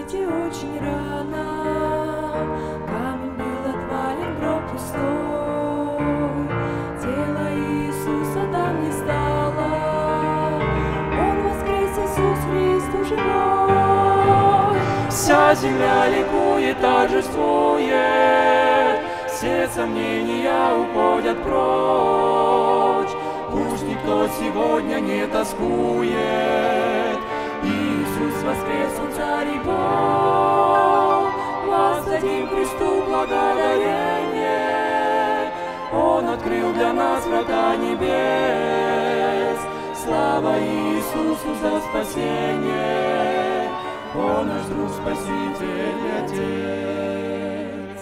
прийти очень рано. Камень был отвален, гроб пустой, тело Иисуса там не стало. Он воскрес, Иисус Христос живой. Вся земля ликует, торжествует, все сомнения уходят прочь. Пусть никто сегодня не тоскует, Иисус воскрес, Он царь и Бог. Воздадим Христу благодарение, Он открыл для нас врата небес. Слава Иисусу за спасение, Он наш друг, Спаситель и Отец.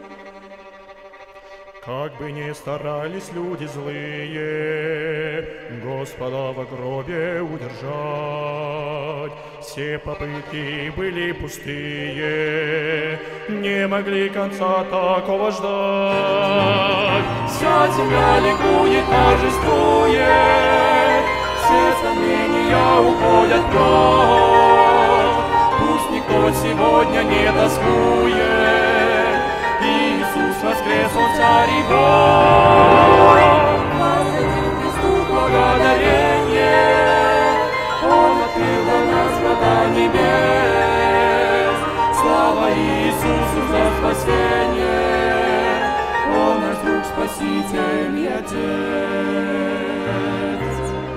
Как бы ни старались люди злые Господа в гробе удержать, все попытки были пустые, не могли конца такого ждать. Вся земля ликует, торжествует, все сомнения уходят прочь. Пусть никто сегодня не тоскует, Иисус воскрес, Он царь и Бог. Воздадим Христу благодарение, Он открыл для нас врата небес. Слава Иисусу за спасение, Он наш друг, Спаситель и Отец.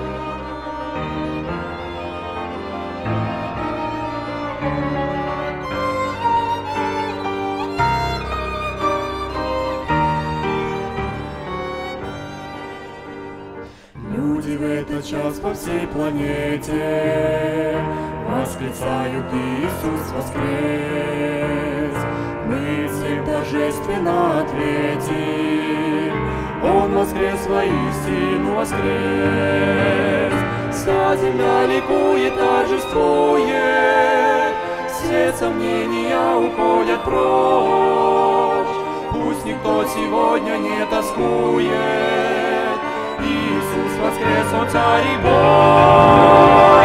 Люди в этот час по всей планете восклицают: Иисус воскрес. Мы всем торжественно ответим: Он воскрес, воистину воскрес. Вся земля ликует, торжествует, все сомнения уходят прочь. Пусть никто сегодня не тоскует, Иисус воскрес, Он царь и Бог.